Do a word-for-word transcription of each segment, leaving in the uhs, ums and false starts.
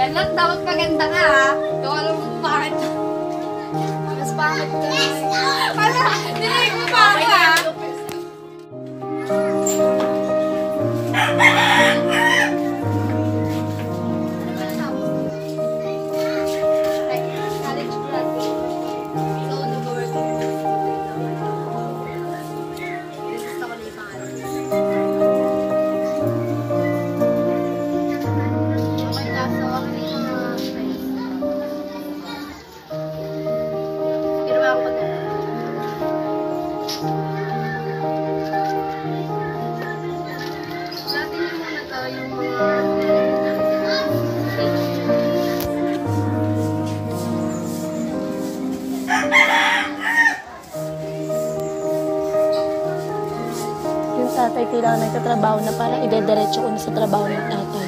Charlotte, dapat maganda ka ha. Ikaw alam mo bakit. Mas pangit ka. Wala, dinilig mo pa ako ha. Yung tatay kailangan nagtatrabaho na para idediretso ko na sa trabaho ng tatay.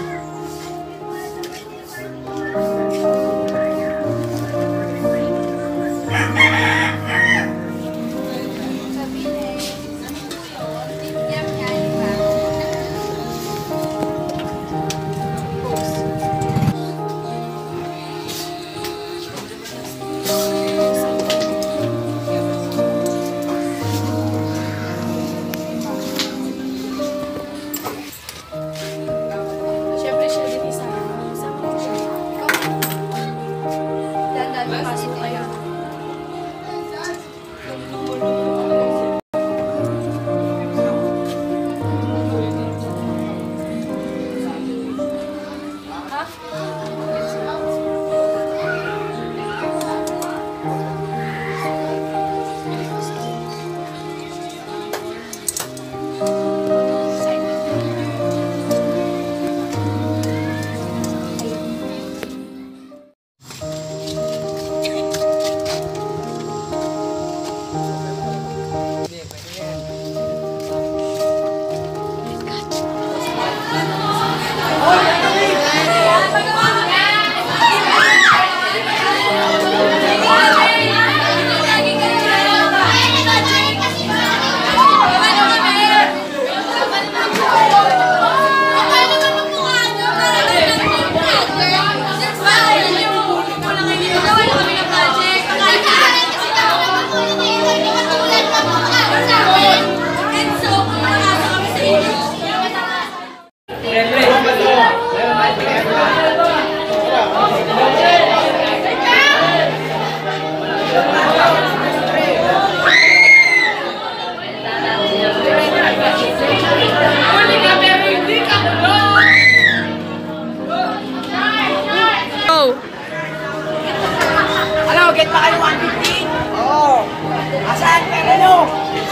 Get pa kayo one fifty? Oo. Asan ka na no?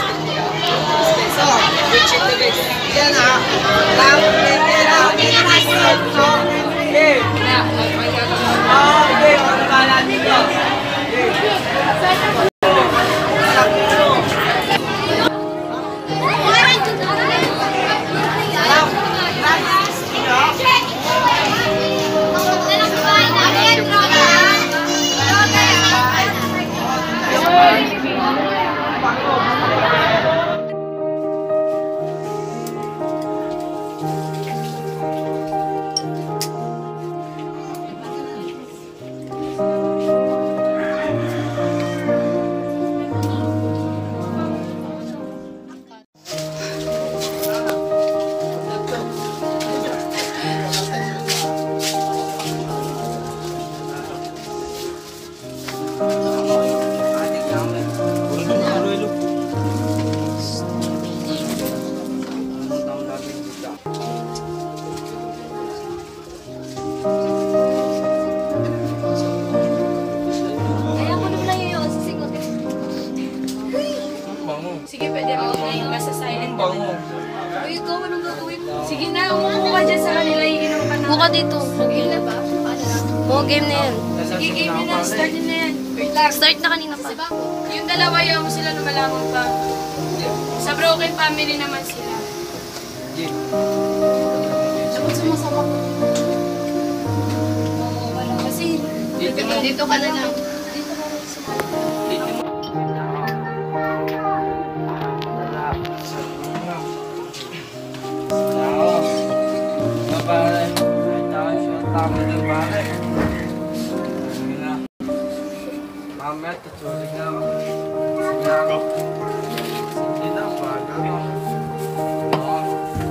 So, which is the best? Yan ha. Lang, yan ha. Yan ha. So, okay. Oh, okay. Ano ba natin yun? Sige, pwede ako na yung nasa silent ka na. Uy, ikaw, anong gagawin mo? Sige na, umupo ka dyan sa kanila, iinom ka na. Buka dito. Game na ba? Paano na? Oo, game na yan. Sige, game na na. Start na yan. Wait lang. Start na kanina pa. Yung dalawa yung sila na malamang pa. Sa broken family naman sila. Dapat sumasama ko. Oo, wala. Kasi dito ka na lang. Dito ka na lang. Bye-bye. tama din pare. Sige na. Mamaya, tutuloy na ako. Sige na ako. Sige na, baga. Oo.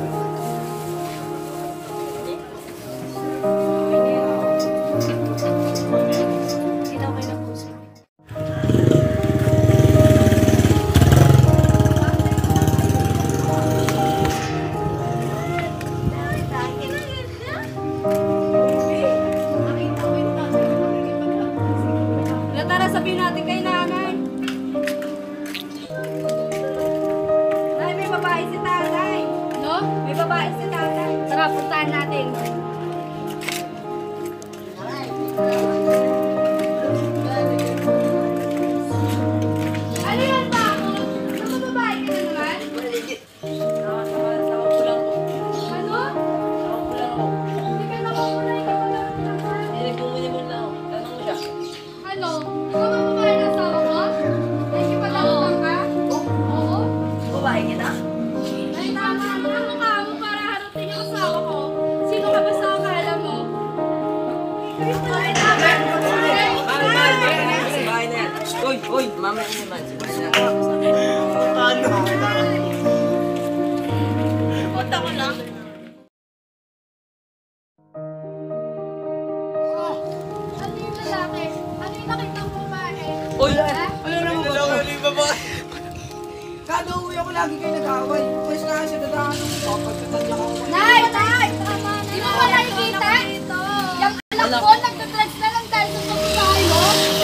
Tara, sabihin natin kay nanay. Nay, may babae si tatay. No? May babae si tatay. Tara, puntahan natin. Ano yan ba ako? Ano babae ka na naman? Ano? Hindi ka nakakulay ka pala. Ano? Ikaw ba babae ng asawa ko? Hindi pa lang ka? Oo. Babae kita? Ay, tama na ang mukha mo para harating yung asawa ko. Sino ka ba sa akala mo? Ay, tama. Bahay na yan. Uy, uy, mamaya naman. Sige na. Punta ko na. Ano yung lalaki? Ano yung nakita mo babae? Uy, Ha? ano naman ba? Ano yung babae? Kada uwi ako lagi kayo nag-away. Pwes na siya dadaan ng papagkatan niya ako. Nay! Nay! Di mo ba nakikita? Yung anak ko, nagdadrugs na lang dahil sa babae mo.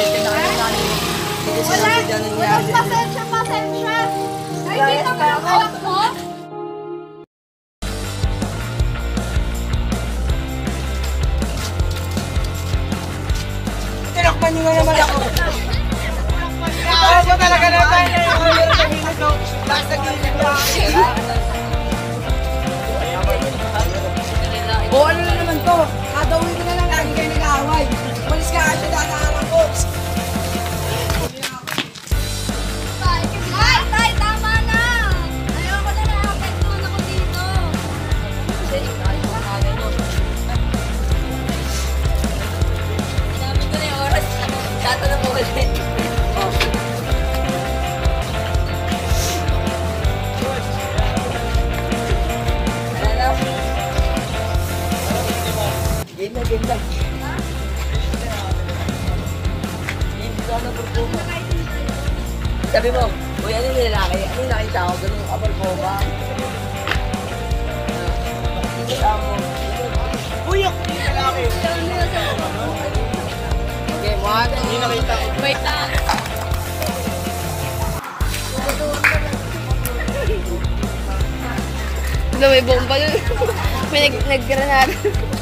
Wala! Walang pasensya, pasensya! Nakikita mo yung anak mo? Tinakpan niyo na naman ako. Ako talaga na tayo na yung ulo na hinag ko. Last na gilid niya ako. O ano na naman to? Kada uwi ko na lang lagi kayo nag-aaway. Malis ka kasi dadaanan ko. Tay! Tay! Tama na! Ayoko na na-apektuhan ako dito. Sinabi ko na yung oras. Tatanong mo ulit. Ano na? Game na, game na. Game na na performa. Sabi mo, uy, ano yung lalaki? Ano yung nakita ko? Ganun yung kapal ko ba? Kita mo. Uy, ako yung lalaki. Okay, one, two, Hindi nakita ko. wait lang. Ano, may bomba yun. May nag- nag-granada.